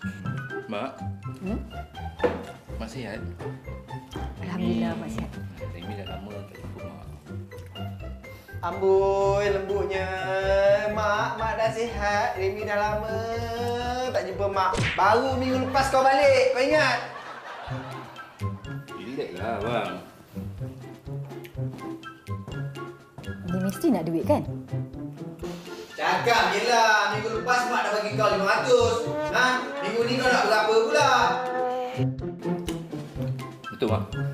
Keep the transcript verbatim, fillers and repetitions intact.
Mak. Hmm? Mak sihat? Alhamdulillah, Mak sihat. Remy dah lama tak jumpa Mak. Amboi, lembutnya. Mak, Mak dah sihat. Remy dah lama tak jumpa Mak. Baru minggu lepas kau balik. Kau ingat? Relax lah, bang. Dia mesti nak duit kan? Cakap je lah. Minggu lepas Mak dah bagi kau lima ratus. Ha? Minggu ni kau nak berapa pula? Betul, Mak.